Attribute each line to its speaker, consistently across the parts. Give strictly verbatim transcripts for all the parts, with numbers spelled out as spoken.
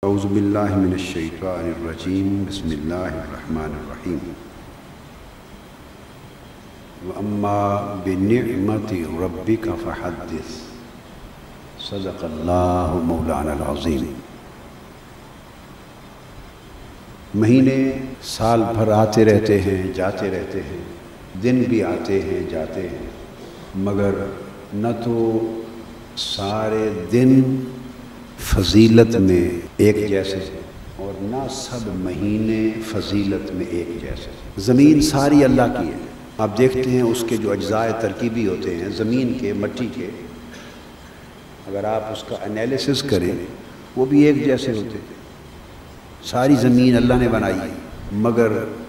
Speaker 1: اعوذ باللہ من الشیطان الرجیم بسم اللہ الرحمن الرحیم واما بنعمت ربک فحدث صدق اللہ مولانا العظیم۔ مہینے سال بھر آتے رہتے ہیں جاتے رہتے ہیں، دن بھی آتے ہیں جاتے ہیں، مگر نہ تو سارے دن فضیلت میں ایک جیسے اور نہ سب مہینے فضیلت میں ایک جیسے۔ زمین ساری اللہ کی ہے، آپ دیکھتے ہیں اس کے جو اجزاء ترکیبی ہوتے ہیں زمین کے، مٹی کے، اگر آپ اس کا انالیسس کریں وہ بھی ایک جیسے ہوتے ہیں۔ ساری زمین اللہ نے بنائی ہے، مگر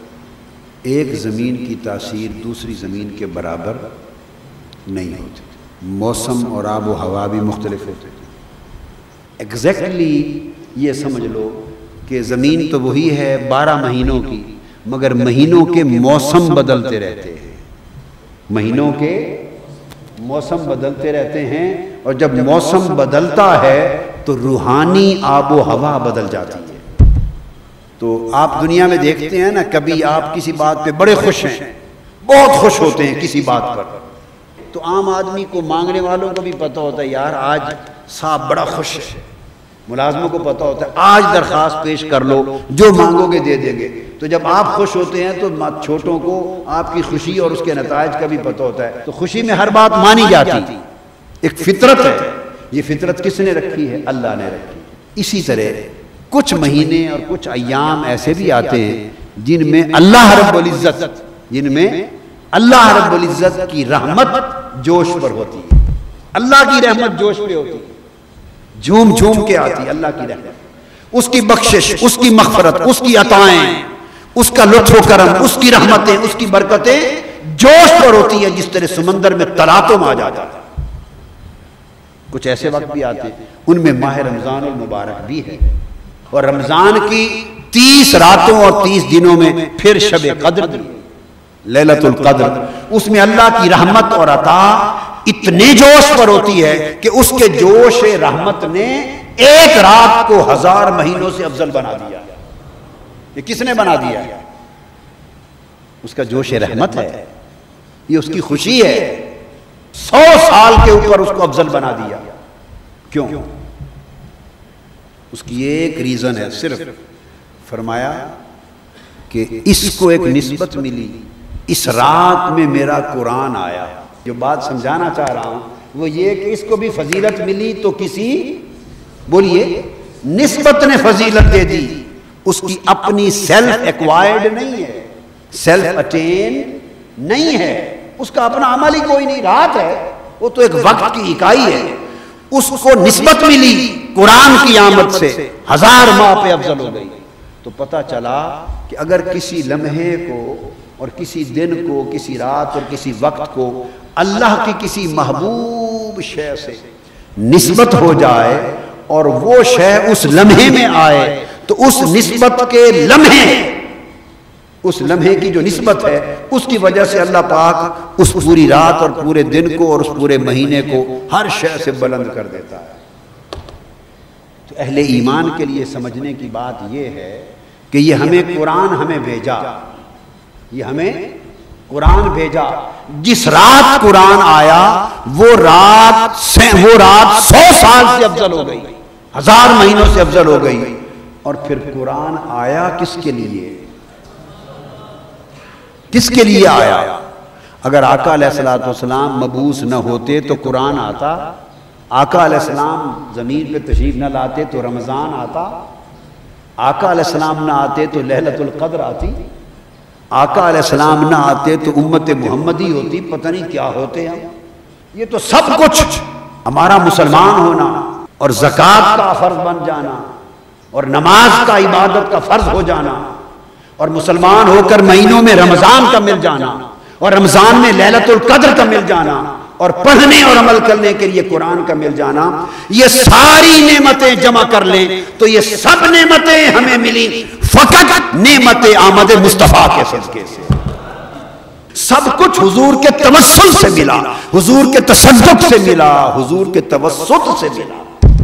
Speaker 1: ایک زمین کی تاثیر دوسری زمین کے برابر نہیں ہوتی۔ موسم اور آب و ہوا بھی مختلف ہوتے ہیں۔ ایگزیکٹلی یہ سمجھ لو کہ زمین تو وہی ہے بارہ مہینوں کی، مگر مہینوں کے موسم بدلتے رہتے ہیں، مہینوں کے موسم بدلتے رہتے ہیں، اور جب موسم بدلتا ہے تو روحانی آب و ہوا بدل جاتی ہے۔ تو آپ دنیا میں دیکھتے ہیں نا، کبھی آپ کسی بات پہ بڑے خوش ہیں، بہت خوش ہوتے ہیں کسی بات پر، تو عام آدمی کو، مانگنے والوں کو بھی پتہ ہوتا ہے یار آج صاحب بڑا خوش ہے، ملازموں کو پتہ ہوتا ہے آج درخواست پیش کر لو، جو مانگو گے دے دیں گے۔ تو جب آپ خوش ہوتے ہیں تو چھوٹوں کو آپ کی خوشی اور اس کے نتائج کا بھی پتہ ہوتا ہے، تو خوشی میں ہر بات مانی جاتی، ایک فطرت ہے۔ یہ فطرت کس نے رکھی ہے؟ اللہ نے رکھی۔ اسی طرح کچھ مہینے اور کچھ ایام ایسے بھی آتے ہیں جن میں اللہ رب العزت جن میں اللہ رب العزت کی رحمت جوش پر ہوتی ہے، اللہ کی رحمت جوش پہ ہوتی ہے، جھوم جھوم کے آتی ہے اللہ کی رحمت، اس کی بخشش، اس کی مغفرت، اس کی عطائیں، اس کا لطف و کرم، اس کی رحمتیں، اس کی برکتیں جوش پر ہوتی ہیں، جس طرح سمندر میں تلاطم آ جاتا ہے۔ کچھ ایسے وقت بھی آتے ہیں، ان میں ماہ رمضان المبارک بھی ہے، اور رمضان کی تیس راتوں اور تیس دنوں میں پھر شب قدر بھی، لیلۃ القدر، اس میں اللہ کی رحمت اور عطا اتنے جوش پر ہوتی ہے کہ اس کے جوش رحمت نے ایک رات کو ہزار مہینوں سے افضل بنا دیا۔ یہ کس نے بنا دیا؟ اس کا جوش رحمت ہے، یہ اس کی خوشی ہے، سو سال کے اوپر اس کو افضل بنا دیا۔ کیوں؟ اس کی ایک ریزن ہے، صرف فرمایا کہ اس کو ایک نسبت ملی، اس رات میں میرا قرآن آیا۔ جو بات سمجھانا چاہ رہا ہوں وہ یہ کہ اس کو بھی فضیلت ملی تو کسی، بولیے، نسبت نے فضیلت دے دی، اس کی اپنی سیلف ایکوائرڈ نہیں ہے، سیلف اٹین نہیں ہے، اس کا اپنا عمل ہی کوئی نہیں، رات ہے، وہ تو ایک وقت کی اکائی ہے، اس کو نسبت ملی قرآن کی آمد سے، ہزار ماہ پہ افضل ہو گئی۔ تو پتہ چلا کہ اگر کسی لمحے کو اور کسی دن کو، کسی رات اور کسی وقت کو اللہ کی کسی محبوب شے سے نسبت ہو جائے اور وہ شے اس لمحے میں آئے، تو اس نسبت کے لمحے، اس لمحے کی جو نسبت ہے اس کی وجہ سے اللہ پاک اس پوری رات اور پورے دن کو اور اس پورے مہینے کو ہر شے سے بلند کر دیتا ہے۔ تو اہل ایمان کے لیے سمجھنے کی بات یہ ہے کہ یہ ہمیں قرآن ہمیں بھیجا، یہ ہمیں قرآن بھیجا، جس رات قرآن آیا وہ رات سے وہ رات سو سال سے افضل ہو گئی، ہزار مہینوں سے افضل ہو گئی۔ اور پھر قرآن آیا کس کے لیے؟ کس کے لیے آیا؟ اگر آقا علیہ الصلوۃ والسلام مبعوث نہ ہوتے تو قرآن آتا، آقا علیہ السلام زمین پہ تشریف نہ لاتے تو رمضان آتا، آقا علیہ السلام نہ آتے تو لیلۃ القدر آتی، آقا علیہ السلام نہ آتے تو امت محمدی ہوتی، پتہ نہیں کیا ہوتے ہم۔ یہ تو سب کچھ ہمارا مسلمان ہونا اور زکوٰۃ کا فرض بن جانا اور نماز کا عبادت کا فرض ہو جانا اور مسلمان ہو کر مہینوں میں رمضان کا مل جانا اور رمضان میں لیلۃ القدر کا مل جانا اور پڑھنے اور عمل کرنے کے لیے قرآن کا مل جانا، یہ ساری نعمتیں جمع کر لیں تو یہ سب نعمتیں ہمیں ملی فقط نعمت آمد مصطفیٰ کے صدقے سے۔ سب کچھ حضور کے توسل سے ملا، حضور کے تصدق سے ملا، حضور کے توسط سے ملا۔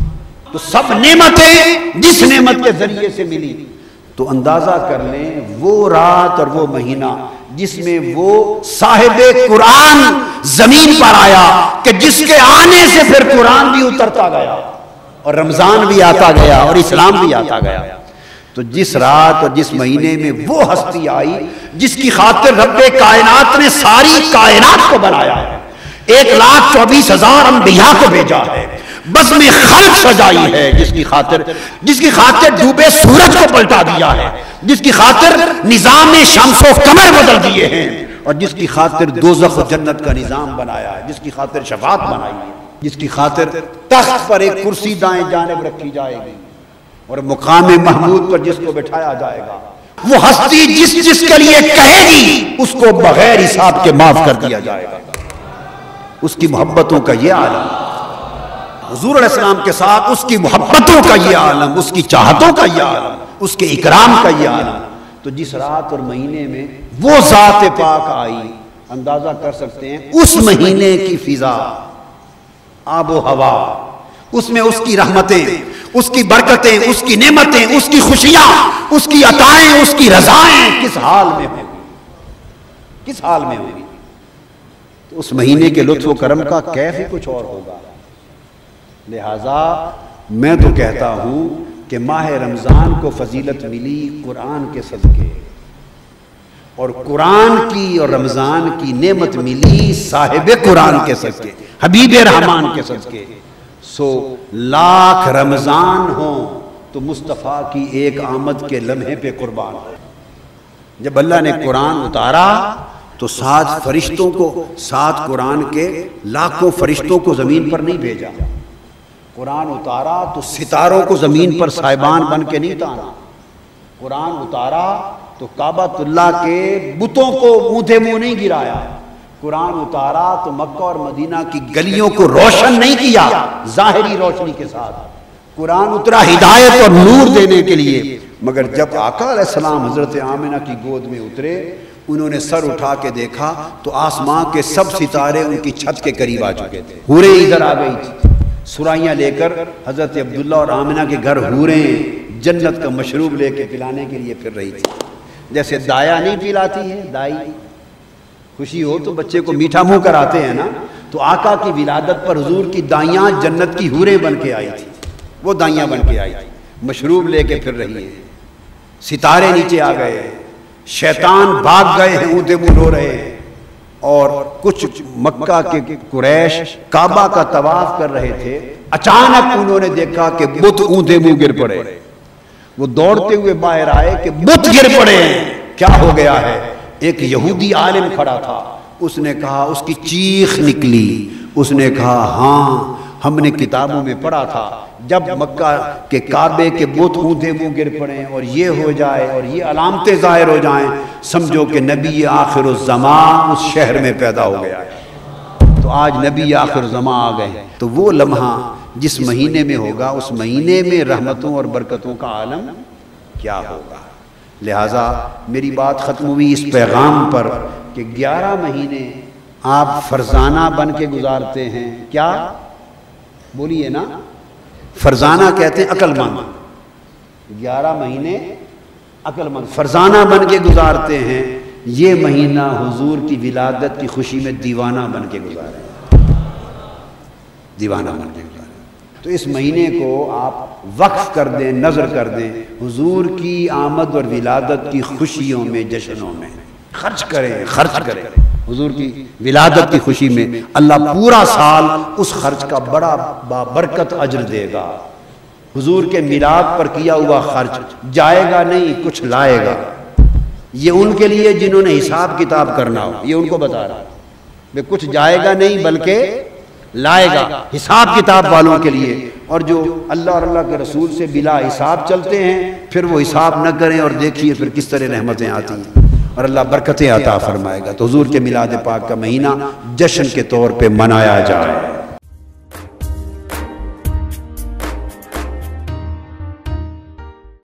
Speaker 1: تو سب نعمتیں جس نعمت کے ذریعے سے ملی، تو اندازہ کر لیں وہ رات اور وہ مہینہ جس میں وہ صاحب قرآن زمین پر آیا کہ جس کے آنے سے پھر قرآن بھی اترتا گیا اور رمضان بھی آتا گیا اور اسلام بھی آتا گیا۔ تو جس رات اور جس مہینے میں وہ ہستی آئی جس کی خاطر رب کائنات نے ساری کائنات کو بنایا ہے، ایک لاکھ چوبیس ہزار انبیاء کو بھیجا ہے، بس میں خلق سجائی ہے، جس کی خاطر جس کی خاطر ڈوبے سورج کو پلٹا دیا ہے، جس کی خاطر نظام شمس و قمر بدل دیے ہیں، اور جس کی خاطر دوزخ و جنت کا نظام بنایا ہے، جس کی خاطر شفاعت بنائی ہے، جس کی خاطر تخت پر ایک کرسی دائیں جانب رکھی جائے گی اور مقام محمود پر جس کو بٹھایا جائے گا، وہ ہستی جس جس کے لیے کہے گی اس کو بغیر حساب کے معاف کر دیا جائے گا۔ اس کی محبتوں کا یہ عالم، حضور علیہ السلام کے ساتھ اس کی محبتوں کا یہ عالم، اس کی چاہتوں کا یہ عالم، اس کے اکرام کا یہ عالم۔ تو جس رات اور مہینے میں وہ ذات پاک آئی، اندازہ کر سکتے ہیں اس مہینے کی فضا، آب و ہوا، اس میں اس کی رحمتیں، اس کی برکتیں، اس کی نعمتیں، اس کی خوشیاں، اس کی عطائیں، اس کی رضائیں کس حال میں ہوں گی، کس حال میں ہوں گی۔ تو اس مہینے کے لطف و کرم کا کیف ہی کچھ اور ہوگا۔ لہٰذا میں تو کہتا ہوں کہ ماہ رمضان کو فضیلت ملی قرآن کے صدقے، اور قرآن کی اور رمضان کی نعمت ملی صاحب قرآن کے صدقے، حبیب رحمان کے صدقے۔ سو لاکھ رمضان ہوں تو مصطفیٰ کی ایک آمد کے لمحے پہ قربان ہو۔ جب اللہ نے قرآن اتارا تو سات فرشتوں کو، سات قرآن کے لاکھوں فرشتوں کو زمین پر نہیں بھیجا۔ قرآن اتارا تو ستاروں کو زمین پر صاحبان بن کے نہیں تانا۔ قرآن اتارا تو کعبۃ اللہ کے بتوں کو اونھے منہ نہیں گرایا۔ قرآن اتارا تو مکہ اور مدینہ کی گلیوں کو روشن نہیں کیا ظاہری روشنی کے ساتھ۔ قرآن اترا ہدایت اور نور دینے کے لیے، مگر جب آقا علیہ السلام حضرت آمنہ کی گود میں اترے، انہوں نے سر اٹھا کے دیکھا تو آسمان کے سب ستارے ان کی چھت کے قریب آ چکے تھے۔ حوریں ادھر آ گئی تھی، سرائیاں لے کر حضرت عبداللہ اور آمنہ کے گھر حوریں جنت کا مشروب لے کے پلانے کے لیے پھر رہی تھی۔ جیسے دایا نہیں پلاتی ہے، دائی خوشی ہو تو بچے کو میٹھا منہ کراتے ہیں نا، تو آقا کی ولادت پر حضور کی دائیاں جنت کی حوریں بن کے آئی تھی، وہ دائیاں بن کے آئی تھی، مشروب لے کے پھر رہی ہیں۔ ستارے نیچے آ گئے ہیں، شیطان بھاگ گئے ہیں، اونھے منہ رو رہے ہیں، اور کچھ مکہ کے قریش کعبہ کا طواف کر رہے تھے، اچانک انہوں نے دیکھا کہ بت اونھے منہ گر پڑے۔ وہ دوڑتے ہوئے باہر آئے کہ بت گر پڑے ہیں، کیا ہو گیا ہے؟ ایک یہودی عالم کھڑا تھا، اس نے کہا، اس کی چیخ نکلی، اس نے کہا ہاں ہم نے کتابوں میں پڑھا تھا جب مکہ کے کعبے کے بت اونھے منہ گر پڑیں اور یہ ہو جائے اور یہ علامتیں ظاہر ہو جائیں، سمجھو کہ نبی آخر الزمان اس شہر میں پیدا ہو گیا ہے۔ تو آج نبی آخر الزمان آ گئے، تو وہ لمحہ جس مہینے میں ہوگا اس مہینے میں رحمتوں اور برکتوں کا عالم کیا ہوگا۔ لہٰذا میری بات ختم ہوئی اس پیغام پر کہ گیارہ مہینے آپ فرزانہ بن کے گزارتے ہیں، کیا بولیے نا، فرزانہ کہتے ہیں عقل مند، گیارہ مہینے عقل مند فرزانہ بن کے گزارتے ہیں۔ یہ مہینہ حضور کی ولادت کی خوشی میں دیوانہ بن کے گزارے، دیوانہ بن کے گزارے۔ تو اس مہینے کو آپ وقف کر دیں، نظر کر دیں، حضور کی آمد اور ولادت کی خوشیوں میں، جشنوں میں خرچ کریں، خرچ کریں حضور کی ولادت کی خوشی میں۔ اللہ پورا سال اس خرچ کا بڑا بابرکت اجر دے گا۔ حضور کے میلاد پر کیا ہوا خرچ جائے گا نہیں، کچھ لائے گا۔ یہ ان کے لیے جنہوں نے حساب کتاب کرنا ہو، یہ ان کو بتا رہا ہے، کچھ جائے گا نہیں بلکہ لائے گا، حساب کتاب والوں کے لیے۔ اور جو اللہ اور اللہ کے رسول سے بلا حساب چلتے ہیں، پھر وہ حساب نہ کریں، اور دیکھیے پھر کس طرح رحمتیں آتی ہیں اور اللہ برکتیں عطا فرمائے گا۔ تو حضور کے میلاد پاک کا مہینہ جشن کے طور پہ منایا جائے۔